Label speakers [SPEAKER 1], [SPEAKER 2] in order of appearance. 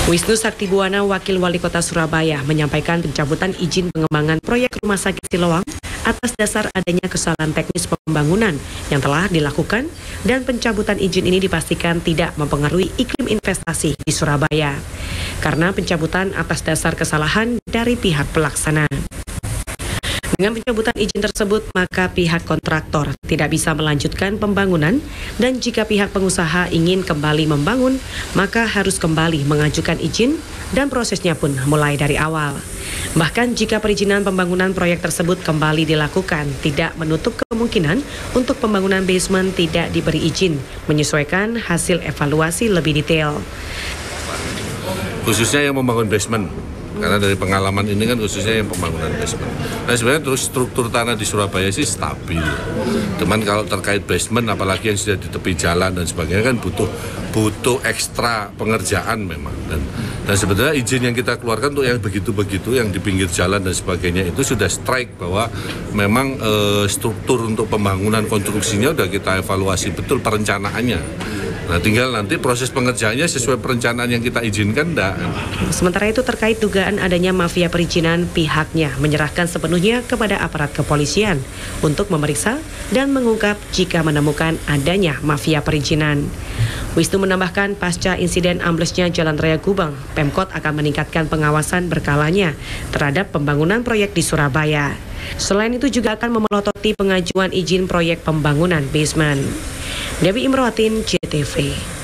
[SPEAKER 1] Wisnu Saktibuwana, Wakil Wali Kota Surabaya, menyampaikan pencabutan izin pengembangan proyek Rumah Sakit Siloam atas dasar adanya kesalahan teknis pembangunan yang telah dilakukan, dan pencabutan izin ini dipastikan tidak mempengaruhi iklim investasi di Surabaya karena pencabutan atas dasar kesalahan dari pihak pelaksana. Dengan pencabutan izin tersebut, maka pihak kontraktor tidak bisa melanjutkan pembangunan, dan jika pihak pengusaha ingin kembali membangun, maka harus kembali mengajukan izin dan prosesnya pun mulai dari awal. Bahkan jika perizinan pembangunan proyek tersebut kembali dilakukan, tidak menutup kemungkinan untuk pembangunan basement tidak diberi izin, menyesuaikan hasil evaluasi lebih detail.
[SPEAKER 2] Khususnya yang membangun basement. Karena dari pengalaman ini kan khususnya yang pembangunan basement. Nah sebenarnya terus struktur tanah di Surabaya sih stabil. Cuman kalau terkait basement, apalagi yang sudah di tepi jalan dan sebagainya, kan butuh ekstra pengerjaan memang. Dan sebenarnya izin yang kita keluarkan untuk yang begitu-begitu, yang di pinggir jalan dan sebagainya, itu sudah strike bahwa memang struktur untuk pembangunan konstruksinya sudah kita evaluasi betul perencanaannya. Nah tinggal nanti proses pengerjaannya sesuai perencanaan yang kita izinkan enggak.
[SPEAKER 1] Sementara itu terkait dugaan adanya mafia perizinan, pihaknya menyerahkan sepenuhnya kepada aparat kepolisian untuk memeriksa dan mengungkap jika menemukan adanya mafia perizinan. Wisnu menambahkan pasca insiden amblesnya Jalan Raya Gubeng, Pemkot akan meningkatkan pengawasan berkalanya terhadap pembangunan proyek di Surabaya. Selain itu juga akan memelototi pengajuan izin proyek pembangunan basement. Dewi Imrowatin, JTV.